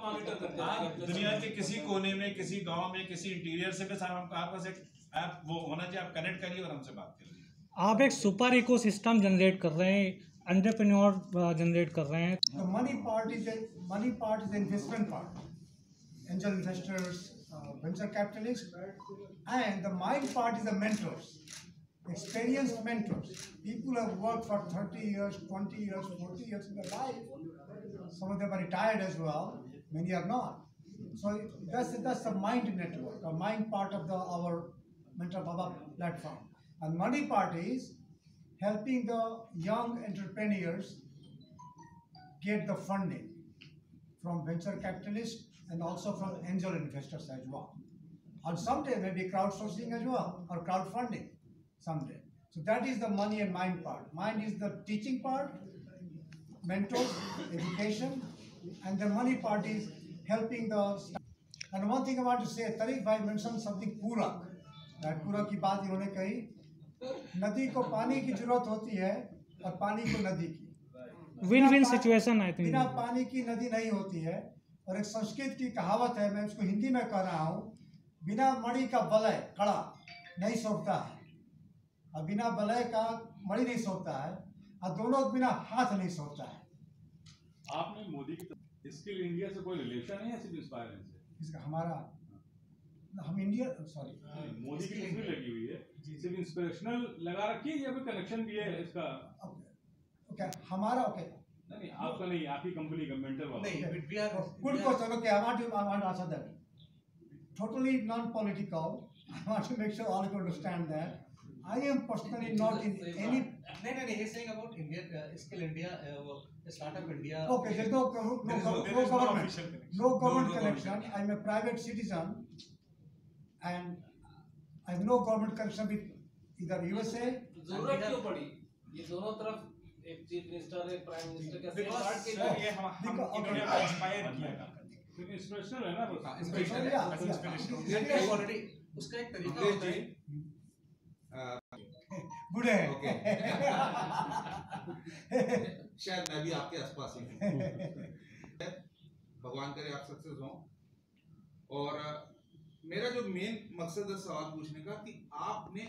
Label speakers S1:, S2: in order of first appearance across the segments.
S1: Monitor करते हैं।
S2: आप दुनिया के किसी कोने में, किसी गांव में, किसी इंटीरियर से भी साहब आपके पास एक ऐप वो होना चाहिए, आप कनेक्ट करिए और हमसे बात करिए।
S3: आप एक सुपर इकोसिस्टम जनरेट कर रहे हैं, एंटरप्रेन्योर जनरेट कर रहे हैं।
S4: The money part is the investment part. Angel investors, venture capitalists, and the mind part is the mentors, experienced mentors. People have worked for 30 years, 20 years, 40 years in their life. Some of them are retired as well. Many are not. So that's the mind network, the mind part of our Mentor Baba platform. And money part is helping the young entrepreneurs get the funding from venture capitalists and also from angel investors as well. And someday maybe crowdsourcing as well or crowdfunding someday. So that is the money and mind part. Mind is the teaching part, mentors, education, and the money part is helping the staff. And one thing I want to say, Tariq Bhai mentioned something Purak. That Purak की बात इन्होंने कही, नदी को पानी की जरूरत होती है और पानी को नदी की।
S3: Win win situation I think.
S4: बिना पानी की नदी नहीं होती है। और एक संस्कृत की कहावत है, मैं उसको हिंदी में कह रहा हूँ, बिना मणि का वलय कड़ा नहीं सोखता है, और बिना वलय का मणि नहीं सोखता है, और दोनों बिना हाथ नहीं सोखता है।
S1: आपने मोदी की स्किल इंडिया से कोई रिलेशन है या सिर्फ इंस्पायर से?
S4: इसका हमारा हम इंडिया सॉरी
S1: मोदी की तस्वीर लगी हुई है, सिर्फ इंस्पिरेशनल लगा रखी है या कोई कनेक्शन भी है इसका?
S4: ओके हमारा ओके
S1: नहीं आपका नहीं, आपकी कंपनी का मेंटर वाला
S4: नहीं, good question. Okay I want to answer that totally non-political. I want to make sure all of you understand that I am personally not in any.
S5: No, he's saying about India, Skill India, Startup India.
S4: Okay, there's no government connection. I'm a private citizen, and I have no government connection with either USA.
S5: जरूरत क्यों पड़ी? ये दोनों तरफ एक chief minister, एक prime minister का same part के लिए
S2: ये हम इन्होंने इंस्पायर किया था।
S1: इंस्पिरेशनल है ना, बस
S5: इंस्पिरेशनल ऑलरेडी उसका एक तरीका होता है।
S4: बुढ़े हैं।
S6: ओके शायद मैं भी आपके आसपास ही हूँ। भगवान करे आप सक्सेस हो। और मेरा जो मेन मकसद है सवाल पूछने का कि आपने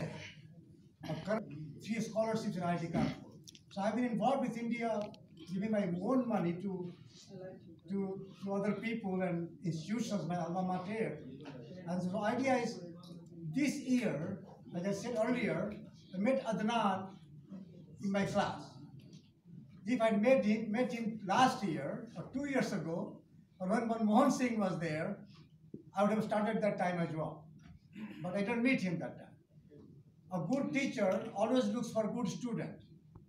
S4: 3 scholarships in IIT Kanpur. So I've been involved with India, giving my own money to other people and institutions, my alma mater. And so the idea is, this year, like I said earlier, I met Adnan in my class. If I met him last year or 2 years ago, or when Manmohan Singh was there, I would have started that time as well. But I didn't meet him that time. A good teacher always looks for good student.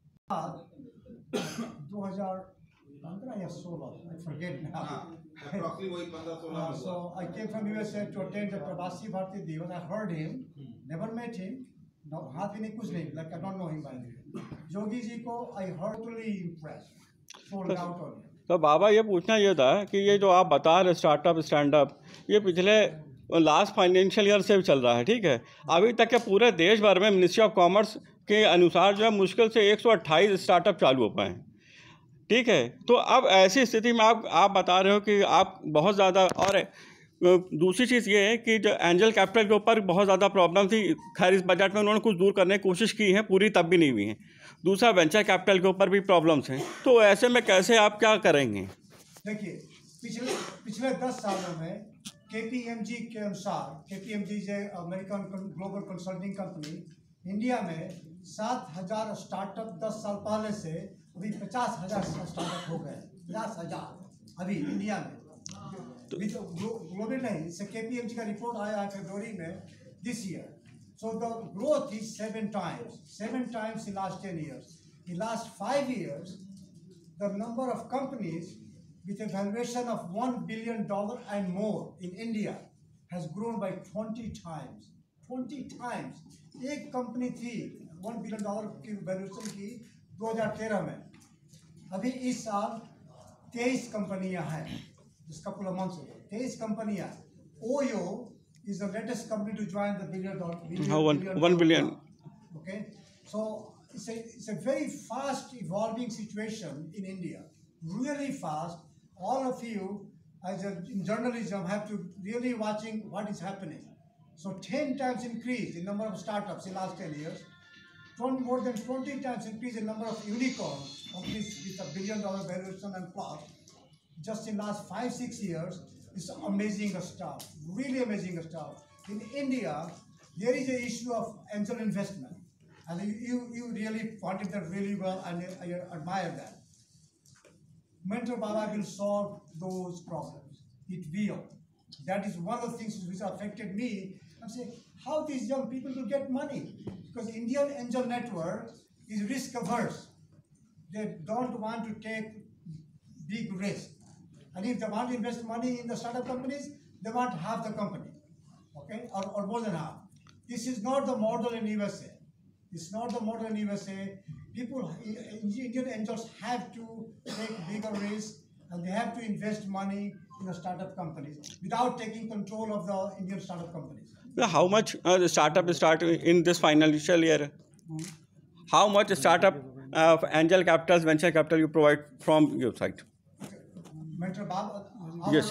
S4: 2015 या 16, I forget now.
S6: approximately वही 15-16।
S4: So I came from USA to attend the Prabhasi Bharati Diwas. I heard him, never met him. No, हाथ भी नहीं, कुछ नहीं, like I don't know him by the way. Jogi ji को I heard totally impressed, sold out on him.
S7: तो बाबा ये पूछना ये था कि ये जो आप बता रहे स्टार्टअप स्टैंडअप, ये पिछले लास्ट फाइनेंशियल ईयर से चल रहा है, ठीक है। अभी तक के पूरे देश भर में मिनिस्ट्री ऑफ कॉमर्स के अनुसार जो है मुश्किल से 128 स्टार्टअप चालू हो पाए, ठीक है। तो अब ऐसी स्थिति में आप बता रहे हो कि आप बहुत ज़्यादा, और दूसरी चीज़ ये है कि जो एंजल कैपिटल के ऊपर बहुत ज़्यादा प्रॉब्लम थी, खैर इस बजट में उन्होंने कुछ दूर करने की कोशिश की है, पूरी तब भी नहीं हुई है। दूसरा वेंचर कैपिटल के ऊपर भी प्रॉब्लम्स हैं, तो ऐसे में कैसे आप क्या करेंगे?
S4: देखिए पिछले 10 सालों में KPMG के अनुसार, KPMG है American global consulting company, India में 7,000 स्टार्टअप 10 साल पहले से अभी 50,000 स्टार्टअप हो गए। 50,000 अभी इंडिया में, ग्लोबल नहीं, इससे KPMG का रिपोर्ट आया है फरवरी में this year. So the growth is 7 times in last 10 years. In last 5 years, the number of companies with a valuation of $1 billion and more in India has grown by 20 times. 20 times. एक कंपनी थी $1 billion की valuation की 2013 में, अभी इस साल 23 कंपनियां हैं, जिसका पूरा मंथ 23 कंपनियां। OYO is the latest company to join the $1 billion. Okay, so it's a very fast evolving situation in India, really fast. All of you in journalism, have to really watching what is happening. So 10 times increase in number of startups in last 10 years, more than 20 times increase in number of unicorns, companies with $1 billion valuation and plus, just in last 5-6 years. It's amazing stuff, really amazing stuff. In India, there is an issue of angel investment, and you really pointed that really well, and I admire that. Mentor Baba will solve those problems. It will. That is one of the things which affected me. I'm saying, how these young people will get money? Because Indian angel network is risk averse. They don't want to take big risk. And if they want to invest money in the startup companies, they want half the company, okay, or more than half. This is not the model in USA. It's not the model in USA. People, Indian angels have to take bigger risks, and they have to invest money in the startup companies without taking control of the Indian startup companies.
S7: How much the startup start in this financial year? How much startup angel capitals, venture capital you provide from your side?
S4: Mentor Baba,
S7: Yes.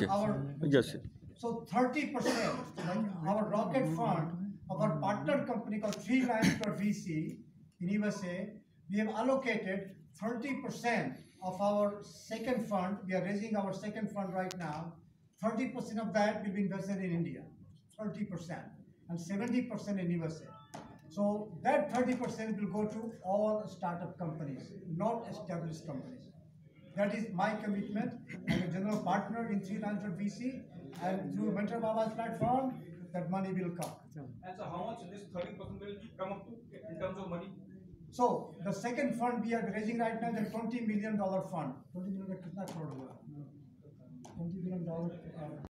S4: So 30%, like our rocket fund, our partner company called 3 Lions VC in USA, we have allocated 30% of our second fund. We are raising our second fund right now. 30% of that will be invested in India, 30%, and 70% in USA. So that 30% will go to all startup companies, not established companies. That is my commitment. I'm a general partner in 3 Lions VC, and through Mentor Baba's platform, that money will come.
S1: And so how much this 30% will come up to in terms of money?
S4: So the second fund we are raising right now is a $20 million fund. $20 million, $20 million